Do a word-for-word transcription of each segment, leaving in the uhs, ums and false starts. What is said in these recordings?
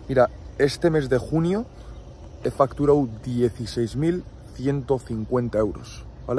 Mira, este mes de junio he facturado dieciséis mil ciento cincuenta euros, ¿vale?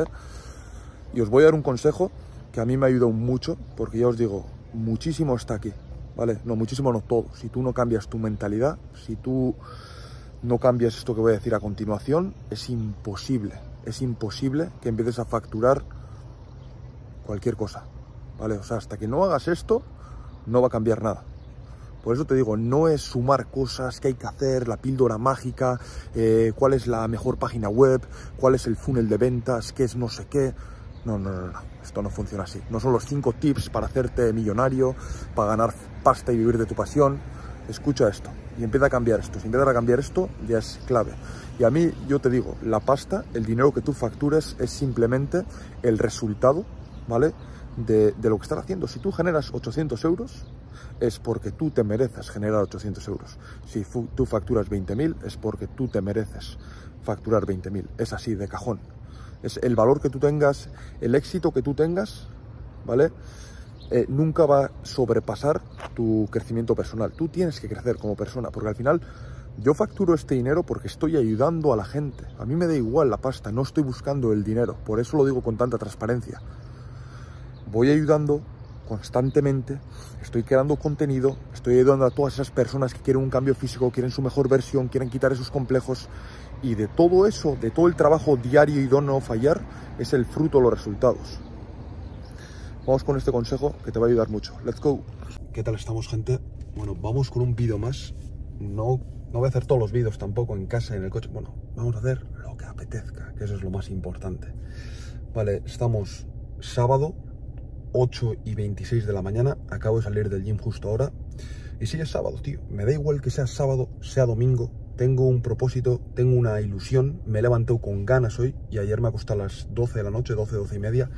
Y os voy a dar un consejo que a mí me ha ayudado mucho, porque ya os digo, muchísimo está aquí, ¿vale? No, muchísimo no todo. Si tú no cambias tu mentalidad, si tú no cambias esto que voy a decir a continuación, es imposible, es imposible que empieces a facturar cualquier cosa, ¿vale? O sea, hasta que no hagas esto, no va a cambiar nada. Por eso te digo, no es sumar cosas que hay que hacer, la píldora mágica, eh, cuál es la mejor página web, cuál es el funnel de ventas, qué es no sé qué. No, no, no, no, esto no funciona así. No son los cinco tips para hacerte millonario, para ganar pasta y vivir de tu pasión. Escucha esto y empieza a cambiar esto. Si empiezas a cambiar esto, ya es clave. Y a mí, yo te digo, la pasta, el dinero que tú factures es simplemente el resultado, ¿vale? De, de lo que estás haciendo. Si tú generas ochocientos euros, es porque tú te mereces generar ochocientos euros. Si tú facturas veinte mil, es porque tú te mereces facturar veinte mil. Es así, de cajón. Es el valor que tú tengas, el éxito que tú tengas, ¿vale? Eh, nunca va a sobrepasar tu crecimiento personal. Tú tienes que crecer como persona, porque al final yo facturo este dinero porque estoy ayudando a la gente. A mí me da igual la pasta, no estoy buscando el dinero. Por eso lo digo con tanta transparencia. Voy ayudando constantemente, estoy creando contenido, estoy ayudando a todas esas personas que quieren un cambio físico, quieren su mejor versión, quieren quitar esos complejos, y de todo eso, de todo el trabajo diario y de no fallar, es el fruto, los resultados. Vamos con este consejo que te va a ayudar mucho. Let's go. ¿Qué tal estamos, gente? Bueno, vamos con un vídeo más. No, no voy a hacer todos los vídeos tampoco en casa, en el coche. Bueno, vamos a hacer lo que apetezca, que eso es lo más importante. Vale, estamos sábado, ocho y veintiséis de la mañana, acabo de salir del gym justo ahora. Y sí, es sábado, tío. Me da igual que sea sábado, sea domingo. Tengo un propósito, tengo una ilusión. Me he levantado con ganas hoy y ayer me acosté a las doce de la noche, doce, doce y media.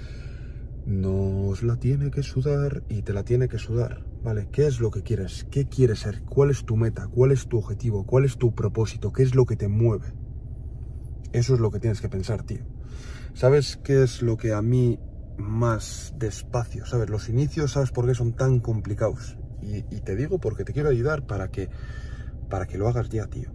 Nos la tiene que sudar y te la tiene que sudar, ¿vale? ¿Qué es lo que quieres? ¿Qué quieres ser? ¿Cuál es tu meta? ¿Cuál es tu objetivo? ¿Cuál es tu propósito? ¿Qué es lo que te mueve? Eso es lo que tienes que pensar, tío. ¿Sabes qué es lo que a mí más despacio, ¿sabes? Los inicios, ¿sabes por qué son tan complicados? Y, y te digo porque te quiero ayudar para que, para que lo hagas ya, tío.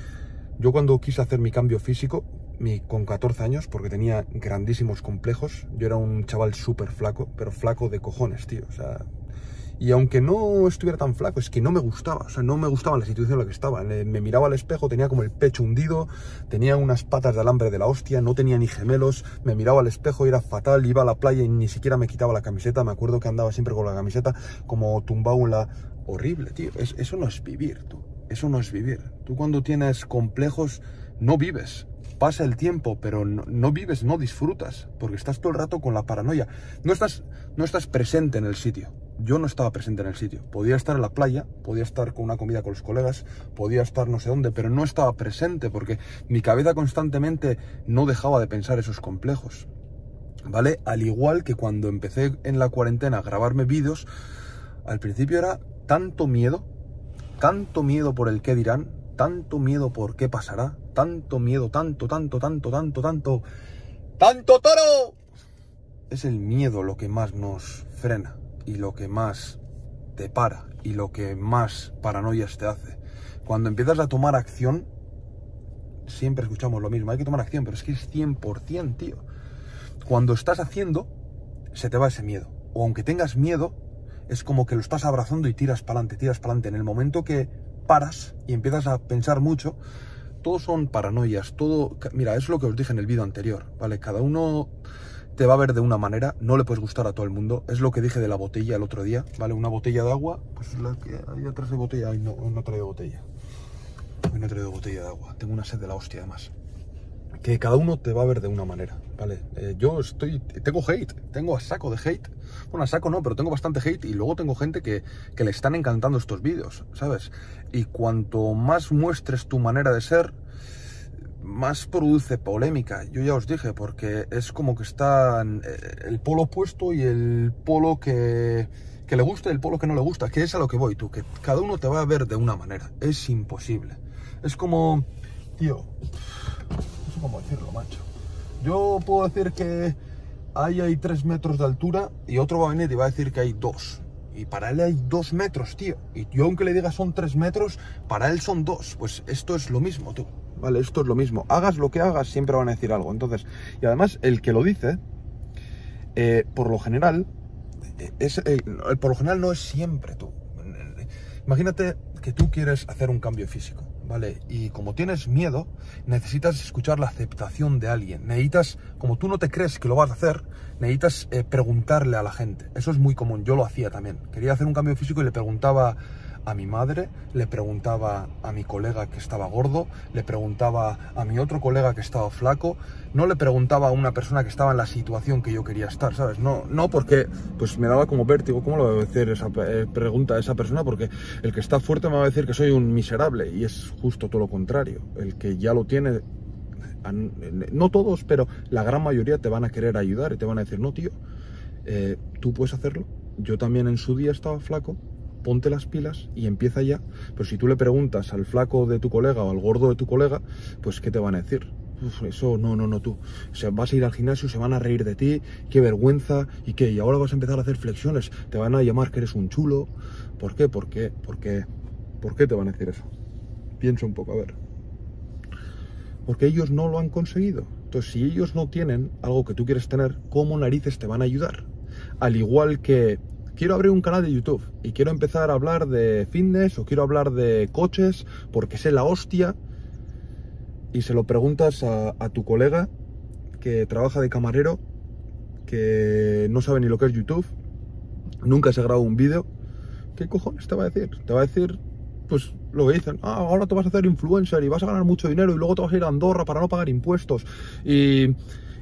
Yo cuando quise hacer mi cambio físico, mi, con catorce años, porque tenía grandísimos complejos, yo era un chaval súper flaco, pero flaco de cojones, tío, o sea... Y aunque no estuviera tan flaco, es que no me gustaba, o sea, no me gustaba la situación en la que estaba. Me miraba al espejo, tenía como el pecho hundido, tenía unas patas de alambre de la hostia, no tenía ni gemelos, me miraba al espejo y era fatal, iba a la playa y ni siquiera me quitaba la camiseta, me acuerdo que andaba siempre con la camiseta como tumbado en la... Horrible, tío, es, eso no es vivir, tú, eso no es vivir. Tú cuando tienes complejos no vives. Pasa el tiempo, pero no, no vives, no disfrutas, porque estás todo el rato con la paranoia. No estás, no estás presente en el sitio. Yo no estaba presente en el sitio. Podía estar en la playa, podía estar con una comida con los colegas, podía estar no sé dónde, pero no estaba presente porque mi cabeza constantemente no dejaba de pensar esos complejos, ¿vale? Al igual que cuando empecé en la cuarentena a grabarme vídeos, al principio era tanto miedo, tanto miedo por el qué dirán, tanto miedo por qué pasará, tanto miedo, tanto, tanto, tanto, tanto, tanto, ¡tanto toro! Es el miedo lo que más nos frena y lo que más te para y lo que más paranoias te hace. Cuando empiezas a tomar acción, siempre escuchamos lo mismo, hay que tomar acción, pero es que es cien por cien, tío. Cuando estás haciendo, se te va ese miedo. O aunque tengas miedo, es como que lo estás abrazando y tiras para adelante, tiras para adelante. En el momento que paras y empiezas a pensar mucho, todo son paranoias, todo... Mira, es lo que os dije en el vídeo anterior, ¿vale? Cada uno te va a ver de una manera, no le puedes gustar a todo el mundo. Es lo que dije de la botella el otro día, ¿vale? Una botella de agua, pues la que hay atrás de botella, ay, no, no he traído botella. Hoy no he traído botella de agua, tengo una sed de la hostia además. Que cada uno te va a ver de una manera, ¿vale? Eh, yo estoy, tengo hate, tengo a saco de hate. Bueno, a saco no, pero tengo bastante hate y luego tengo gente que, que le están encantando estos vídeos, ¿sabes? Y cuanto más muestres tu manera de ser, más produce polémica. Yo ya os dije, porque es como que están el polo opuesto y el polo que, que le gusta y el polo que no le gusta, que es a lo que voy, tú, que cada uno te va a ver de una manera. Es imposible. Es como, tío... No sé cómo decirlo, macho. Yo puedo decir que ahí hay tres metros de altura y otro va a venir y va a decir que hay dos. Y para él hay dos metros, tío. Y yo, aunque le diga son tres metros, para él son dos. Pues esto es lo mismo, tú. Vale, esto es lo mismo. Hagas lo que hagas, siempre van a decir algo. Entonces, y además, el que lo dice, eh, por lo general, es el, el, por lo general no es siempre, tú. Imagínate que tú quieres hacer un cambio físico, ¿vale? Y como tienes miedo, necesitas escuchar la aceptación de alguien. Necesitas, como tú no te crees que lo vas a hacer, necesitas eh, preguntarle a la gente. Eso es muy común, yo lo hacía también. Quería hacer un cambio físico y le preguntaba a mi madre, le preguntaba a mi colega que estaba gordo, le preguntaba a mi otro colega que estaba flaco, no le preguntaba a una persona que estaba en la situación que yo quería estar, ¿sabes? No, no porque pues me daba como vértigo, ¿cómo lo voy a decir esa eh, pregunta a esa persona? Porque el que está fuerte me va a decir que soy un miserable, y es justo todo lo contrario. El que ya lo tiene, no todos, pero la gran mayoría te van a querer ayudar y te van a decir, no, tío, eh, tú puedes hacerlo. Yo también en su día estaba flaco, ponte las pilas y empieza ya. Pero si tú le preguntas al flaco de tu colega o al gordo de tu colega, pues ¿qué te van a decir? Uf, eso no, no, no, tú. O sea, vas a ir al gimnasio, se van a reír de ti, qué vergüenza, y qué, y ahora vas a empezar a hacer flexiones, te van a llamar que eres un chulo. ¿Por qué? ¿Por qué? ¿Por qué? ¿Por qué te van a decir eso? Piensa un poco, a ver. Porque ellos no lo han conseguido. Entonces, si ellos no tienen algo que tú quieres tener, ¿cómo narices te van a ayudar? Al igual que quiero abrir un canal de YouTube y quiero empezar a hablar de fitness o quiero hablar de coches porque sé la hostia, y se lo preguntas a, a tu colega que trabaja de camarero, que no sabe ni lo que es YouTube, nunca se graba un vídeo, ¿qué cojones te va a decir? Te va a decir, pues lo que dicen, ah, ahora te vas a hacer influencer y vas a ganar mucho dinero y luego te vas a ir a Andorra para no pagar impuestos y,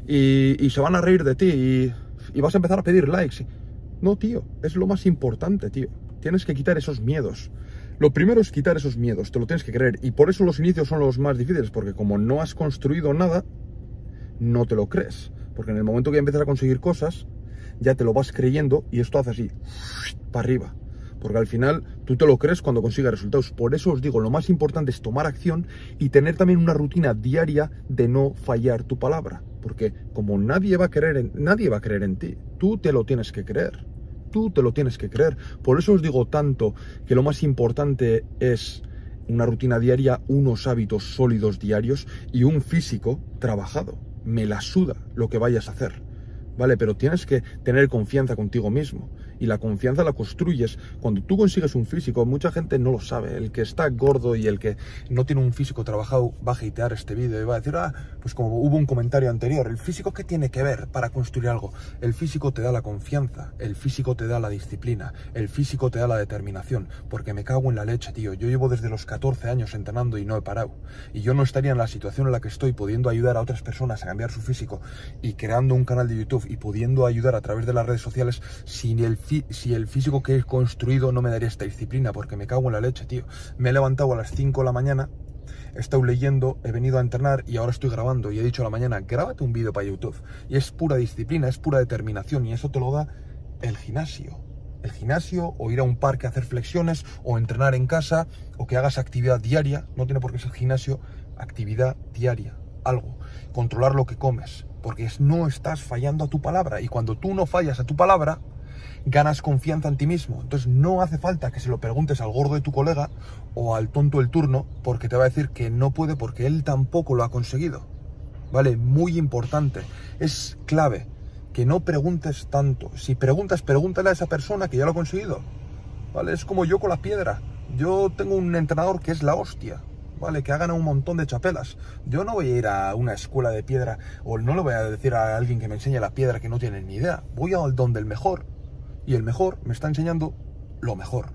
y, y se van a reír de ti y, y vas a empezar a pedir likes. No, tío, es lo más importante, tío. Tienes que quitar esos miedos. Lo primero es quitar esos miedos, te lo tienes que creer. Y por eso los inicios son los más difíciles, porque como no has construido nada, no te lo crees. Porque en el momento que empiezas a conseguir cosas, ya te lo vas creyendo y esto hace así, para arriba. Porque al final tú te lo crees cuando consigues resultados. Por eso os digo, lo más importante es tomar acción y tener también una rutina diaria de no fallar tu palabra. Porque como nadie va a creer en, nadie va a creer en ti, tú te lo tienes que creer. Tú te lo tienes que creer. Por eso os digo tanto que lo más importante es una rutina diaria, unos hábitos sólidos diarios y un físico trabajado. Me la suda lo que vayas a hacer, ¿vale? Pero tienes que tener confianza contigo mismo. Y la confianza la construyes cuando tú consigues un físico. Mucha gente no lo sabe. El que está gordo y el que no tiene un físico trabajado va a hatear este vídeo y va a decir, ah, pues como hubo un comentario anterior, ¿el físico qué tiene que ver para construir algo? El físico te da la confianza, el físico te da la disciplina, el físico te da la determinación. Porque me cago en la leche, tío. Yo llevo desde los catorce años entrenando y no he parado. Y yo no estaría en la situación en la que estoy pudiendo ayudar a otras personas a cambiar su físico y creando un canal de YouTube y pudiendo ayudar a través de las redes sociales sin el si el físico que he construido no me daría esta disciplina, porque me cago en la leche, tío. Me he levantado a las cinco de la mañana, he estado leyendo, he venido a entrenar y ahora estoy grabando y he dicho a la mañana, grábate un vídeo para YouTube. Y es pura disciplina, es pura determinación y eso te lo da el gimnasio. El gimnasio, o ir a un parque a hacer flexiones, o entrenar en casa, o que hagas actividad diaria. No tiene por qué ser gimnasio, actividad diaria, algo. Controlar lo que comes, porque no estás fallando a tu palabra. Y cuando tú no fallas a tu palabra, ganas confianza en ti mismo. Entonces no hace falta que se lo preguntes al gordo de tu colega o al tonto del turno, porque te va a decir que no puede porque él tampoco lo ha conseguido. ¿Vale? Muy importante. Es clave que no preguntes tanto. Si preguntas, pregúntale a esa persona que ya lo ha conseguido. ¿Vale? Es como yo con la piedra. Yo tengo un entrenador que es la hostia, ¿vale? Que ha ganado un montón de chapelas. Yo no voy a ir a una escuela de piedra o no le voy a decir a alguien que me enseñe la piedra que no tiene ni idea. Voy al donde el mejor. Y el mejor me está enseñando lo mejor.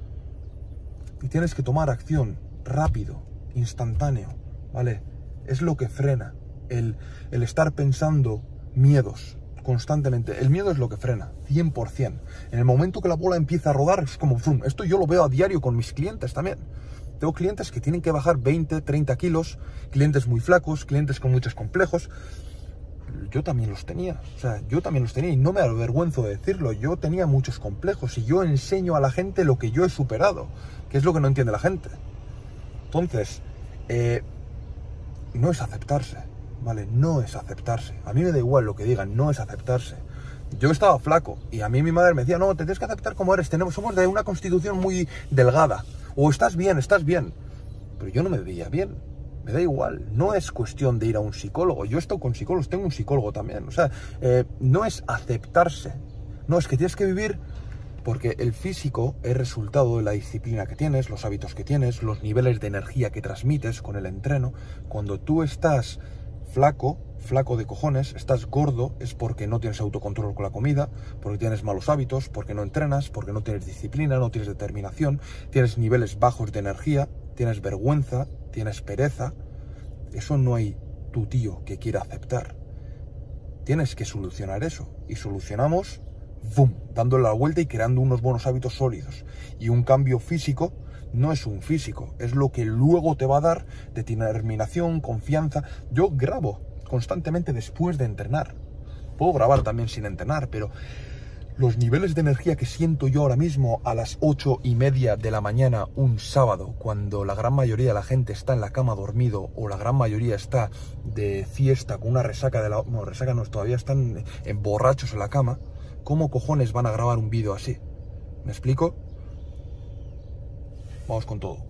Y tienes que tomar acción rápido, instantáneo, ¿vale? Es lo que frena. El, el estar pensando miedos constantemente. El miedo es lo que frena, cien por cien. En el momento que la bola empieza a rodar, es como zoom. Esto yo lo veo a diario con mis clientes también. Tengo clientes que tienen que bajar veinte, treinta kilos, clientes muy flacos, clientes con muchos complejos. Yo también los tenía, o sea, yo también los tenía y no me avergüenzo de decirlo. Yo tenía muchos complejos y yo enseño a la gente lo que yo he superado, que es lo que no entiende la gente. Entonces, eh, no es aceptarse, ¿vale? No es aceptarse. A mí me da igual lo que digan, no es aceptarse. Yo estaba flaco y a mí mi madre me decía, no, te tienes que aceptar como eres, tenemos, somos de una constitución muy delgada. O estás bien, estás bien. Pero yo no me veía bien. Me da igual. No es cuestión de ir a un psicólogo. Yo estoy con psicólogos, tengo un psicólogo también. O sea, eh, no es aceptarse. No, es que tienes que vivir porque el físico es resultado de la disciplina que tienes, los hábitos que tienes, los niveles de energía que transmites con el entreno. Cuando tú estás flaco, flaco de cojones, estás gordo, es porque no tienes autocontrol con la comida, porque tienes malos hábitos, porque no entrenas, porque no tienes disciplina, no tienes determinación, tienes niveles bajos de energía, tienes vergüenza, tienes pereza. Eso no hay tu tío que quiera aceptar. Tienes que solucionar eso. Y solucionamos, ¡boom!, dándole la vuelta y creando unos buenos hábitos sólidos. Y un cambio físico no es un físico, es lo que luego te va a dar determinación, confianza. Yo grabo constantemente después de entrenar. Puedo grabar también sin entrenar, pero los niveles de energía que siento yo ahora mismo a las ocho y media de la mañana un sábado, cuando la gran mayoría de la gente está en la cama dormido o la gran mayoría está de fiesta con una resaca de la... No, resaca no, todavía están en borrachos en la cama. ¿Cómo cojones van a grabar un vídeo así? ¿Me explico? Vamos con todo.